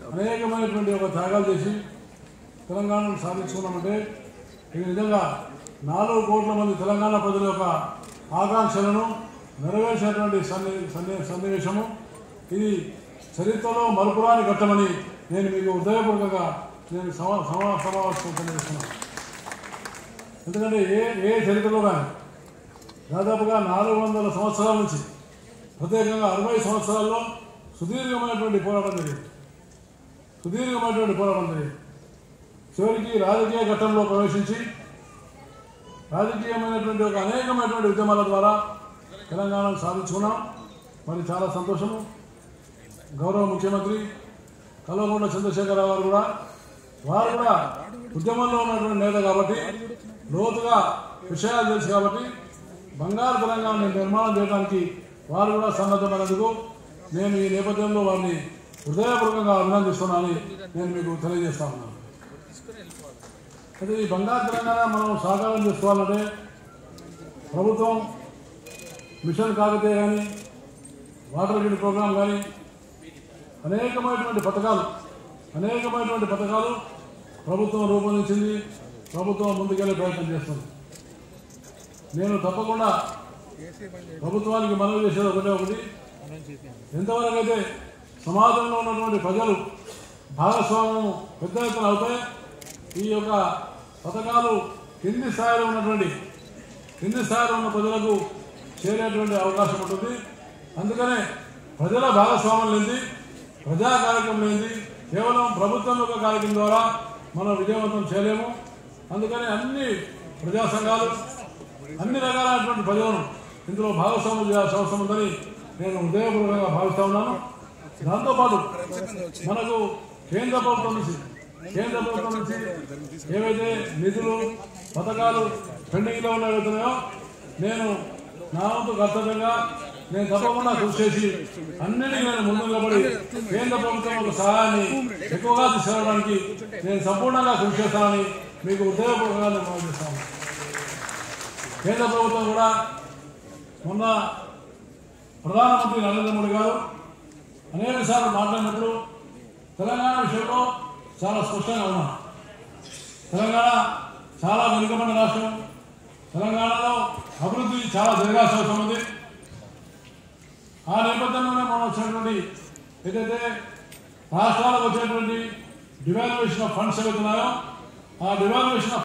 అనేకమైనటువంటి ఒక త్యాగాలు చేసి తెలంగాణను సాధించుకున్నామంటే ఇది నిజంగా 4 కోట్ల మంది తెలంగాణ ప్రజల యొక్క ఆకాంక్షలను నెరవేర్చినటువంటి సన్నివేశము. ఇది చరిత్రలో మరుపురాని ఘట్టమని నేను మీకు హృదయపూర్వకంగా నేను సమావేశం తెలియజేస్తున్నాను. ఎందుకంటే ఏ చరిత్రలో కానీ దాదాపుగా 400 సంవత్సరాల నుంచి ప్రత్యేకంగా 60 సంవత్సరాల్లో సుదీర్ఘమైనటువంటి పోరాటం జరిగింది. చివరికి రాజకీయ ఘట్టంలో ప్రవేశించి రాజకీయమైనటువంటి ఒక అనేకమైనటువంటి ఉద్యమాల ద్వారా తెలంగాణను సాధించుకున్నాం. మరి చాలా సంతోషము. గౌరవ ముఖ్యమంత్రి కల్వకుంట్ల చంద్రశేఖరరావు గారు వారు కూడా ఉద్యమంలో ఉన్నటువంటి నేత కాబట్టి లోతుగా విషయాలు తెలుసు కాబట్టి బంగారు తెలంగాణ నిర్మాణం చేయడానికి వారు కూడా సన్నద్ధమైనందుకు నేను ఈ నేపథ్యంలో వారిని హృదయపూర్వకంగా అభినందిస్తున్నానని నేను మీకు తెలియజేస్తా ఉన్నాను. అయితే ఈ బంగారు తెలంగాణ మనం సాకారం చేసుకోవాలంటే ప్రభుత్వం మిషన్ కాకతీయ కానీ వాటర్ గ్రిడ్ ప్రోగ్రాం కానీ అనేకమైనటువంటి పథకాలు ప్రభుత్వం రూపొందించింది. ప్రభుత్వం ముందుకెళ్లే ప్రయత్నం చేస్తుంది. నేను తప్పకుండా ప్రభుత్వానికి మనవి చేసేది ఒకటి, ఎంతవరకు అయితే సమాజంలో ఉన్నటువంటి ప్రజలు భాగస్వామ్యం పెద్ద ఎత్తున అవుతాయి ఈ యొక్క పథకాలు కింది స్థాయిలో ఉన్న ప్రజలకు చేరేటువంటి అవకాశం ఉంటుంది. అందుకనే ప్రజల భాగస్వామ్యం లేనిది, ప్రజా కార్యక్రమం లేనిది, కేవలం ప్రభుత్వం యొక్క కార్యక్రమం ద్వారా మనం విజయవంతం చేయలేము. అందుకని అన్ని ప్రజా సంఘాలు అన్ని రకాలైనటువంటి ప్రజలను ఇందులో భాగస్వామ్యం చేయాల్సిన అవసరం ఉందని నేను హృదయపూర్వకంగా భావిస్తా ఉన్నాను. దాంతోపాటు మనకు కేంద్ర ప్రభుత్వం నుంచి ఏవైతే నిధులు పథకాలు పెండింగ్లో ఉన్నాయో నేను నా వంతు కర్తవ్యంగా నేను తప్పకుండా కృషి చేసి అన్నిటికీ నేను ముందు నిలబడి కేంద్ర ప్రభుత్వం యొక్క సహాయాన్ని ఎక్కువగా తీసుకురావడానికి నేను సంపూర్ణంగా కృషి చేస్తానని మీకు హృదయపూర్వకంగా నేను భావిస్తాను. కేంద్ర ప్రభుత్వం కూడా మొన్న ప్రధానమంత్రి నరేంద్ర మోడీ గారు అనేక సార్లు మాట్లాడినప్పుడు తెలంగాణ విషయంలో చాలా స్పష్టంగా ఉన్నాం. తెలంగాణ చాలా వెనుకబడిన రాష్ట్రం. తెలంగాణలో అభివృద్ధి చాలా జరగాల్సిన అవసరం ఉంది. ఆ నేపథ్యంలోనే మనం వచ్చినటువంటి ఏదైతే రాష్ట్రాలకు వచ్చేటువంటి డివాల్యుయేషన్ ఆఫ్ ఫండ్స్ ఏవైతున్నాయో ఆ డివాల్యుయేషన్